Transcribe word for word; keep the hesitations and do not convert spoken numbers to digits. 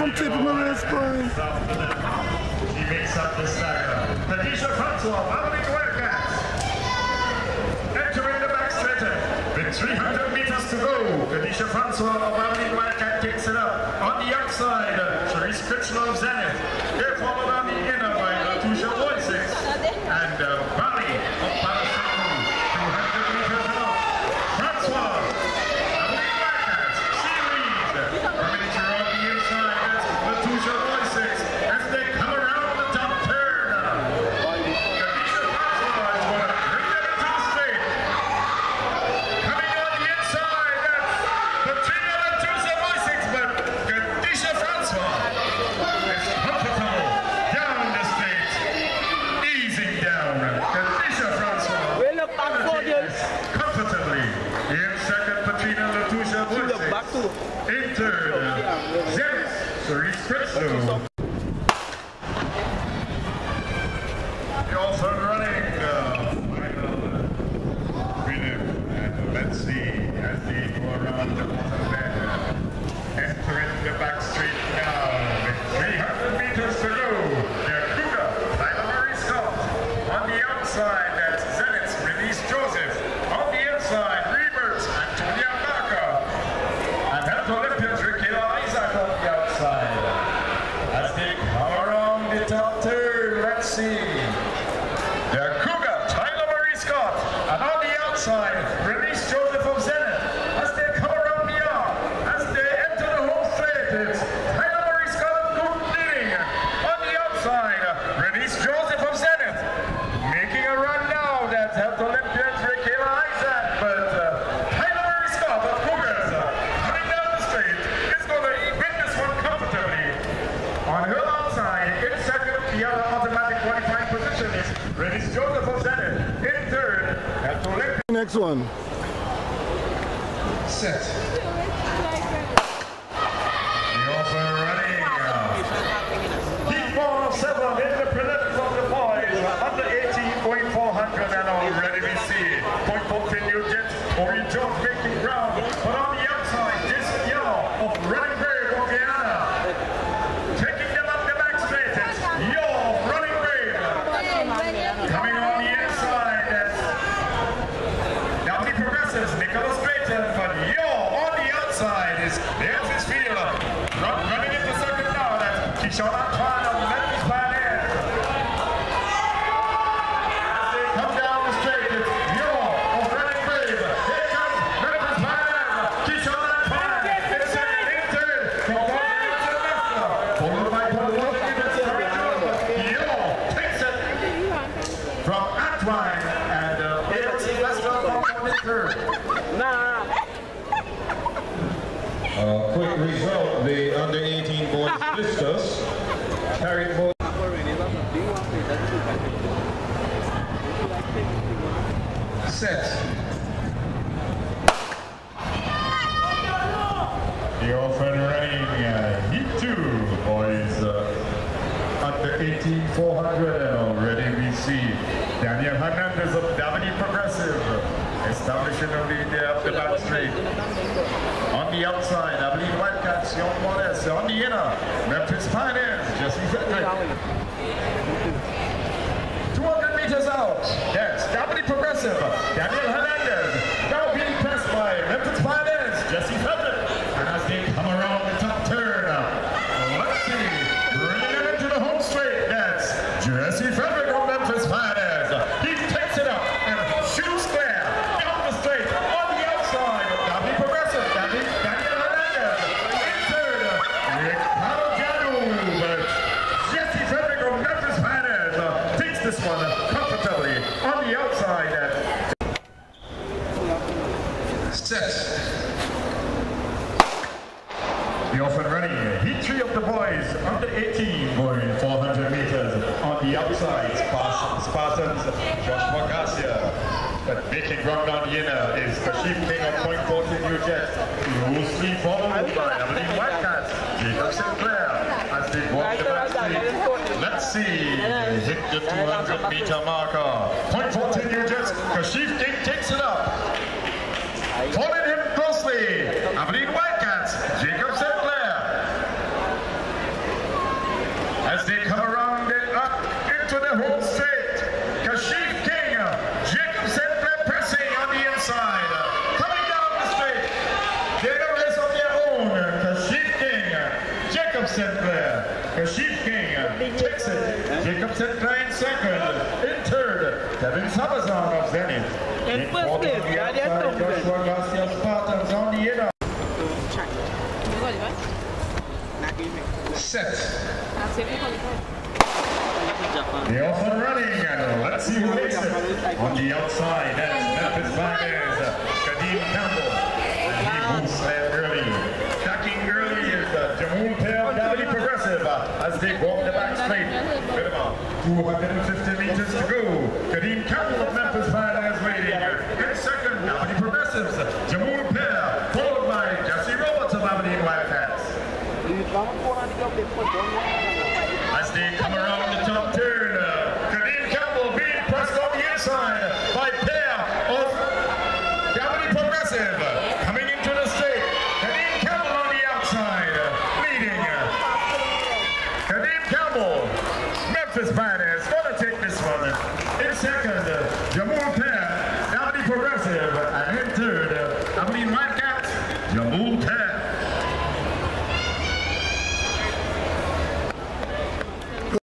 I'm tipping my wrist, boy. She makes up the stagger. Khadija Francois, Maverick Wildcats. Entering the back straight with three hundred meters to go. Khadija Francois of Maverick Wildcat takes it up. On the outside, Charisse Critchlow of Zenith. They're followed on the inner by Tusha Wojcik. And uh, Bali of Palestine. two hundred meters out. Francois. Maverick Wildcats. Seaweed. Coming to on the inside. Tusha Wojcik. As they come around the top turn. Khadija Francois is going to bring them into the straight. Coming on the inside. That's Patrina and Tusha Wojcik. But Khadija Francois is comfortable down the straight. Easing down. Khadija Francois. We look back for you. Comfortably. In second, Patrina Tusha Wojcik. In third, Zenith, Charisse Critchlow. The also running uh, final rhythm, and let's see as they go around the bottom there. Entering the back straight now with three hundred meters to go. They're Cougar, Tyler Murray Scott. On the outside, that's Zenith's Release Joseph. On the inside, Reberts, Antonia Barker. And health Olympians, Rickela Isaac on the outside. As they come around the top turn, let's see. They're Cougar, Tyler Murray Scott. And on the outside, Release Joseph of Zenith. As they come around the arc, as they enter the home straight, it's Tyler Murray Scott of Cook leading. On the outside, Release Joseph of Zenith. Making a run now, that's health Olympians, Rickela Isaac. But uh, Tyler Murray Scott of Cougars uh, coming down the straight is going to win this one comfortably. On her outside, in second, the other automatic qualifying position is Release Joseph of Zenith. In third, health Olympians. Next one. Set. The also running. Uh, Heat one of seven in the prelims of the boys. Under eighteen point four hundred and already we see. Point fourteen new jet. Ori Jones making ground. But on the outside, Jason Yao of Running Brave of Guyana. Taking them up the back straight. It's Yao of Running Brave. Coming on the inside. That's now the progressives, Nicholas Drayton, but Yo on the outside is there's his field. Run, running into second now, that's Keyshawn Antoine of Memphis Pioneers. As they come down the straight, it's Yo of Running Brave. Here comes Memphis Pioneers. Keyshawn Antoine in second, in third. From Gardner International. Followed by Paul Walker, but Yo takes it from Antoine and uh, A L C Western from in third. Nah. Uh, quick result, the under eighteen boys Blisters carried forward. Set. The often running uh, Heat two boys uh, under eighteen four hundred and already we see Daniel Hernandez of Davini Progressive establishing the lead there up the back straight. On the outside, I believe Wildcats, Sion Morales. On the inner, Memphis Pioneers, Jesse Frederick. two hundred meters out, that's Davini Progressive, Daniel Hernandez. Now being pressed by Memphis Pioneers, Jesse Frederick. And as they come around the top turn, let's see, bringing it into the home straight, that's Jesse Frederick of Memphis Pioneers. He takes it up and shoots there, down the straight, on the outside, Davini Progressive, Davini, Daniel Hernandez. In third, Rick Palogano, but Jesse Frederick of Memphis Pioneers uh, takes this one comfortably on the outside. Set. The often running Heat three of the boys under eighteen going four hundred meters on the outside. Spartans, Joshua Garcia. But making ground on the inner is Kashif King of Point fourteen New Jet. Closely followed by Abilene Wildcats, Jacob Sinclair as they walk the back street. Let's see, hit the two hundred meter marker. Point fourteen New Jets, Kashif King takes it up. Following him closely, Abilene Wildcats, Jacob Sinclair. they come around the, up into the home straight. Kashif King, Jacob Saint Clair pressing on the inside. Coming down the straight. They have a race of their own. Kashif King, Jacob Saint Clair. Kashif King takes it. Jacob Saint Clair in second. In third, Kevin Sabazan of Zenith. In first place, Guardian Thompson. Joshua Garcia Spartans on the inner. Set. They're off and running, and let's see who makes it. On the outside, that's Memphis Finance, Kadeem Campbell. And he moves there early. Tracking early is uh, Jamul Pale, Gravity Progressive, uh, as they go up the back straight. With about two hundred fifty meters to go. Kadeem Campbell of Memphis Finance waiting. In second, Gravity Progressives, Jamul Pale, followed by Jesse Roberts of Aberdeen Wildcats. As they come around the top turn, uh, Kadeem Campbell being pressed on the inside by pair of Gravity Progressive. Coming into the straight, Kadeem Campbell on the outside, uh, leading. Uh, Kadeem Campbell, Memphis Finance, gonna take this one. In second, uh, Jamul Pair, Gravity Progressive, and in third, uh, Aberdeen Wildcats, Jamul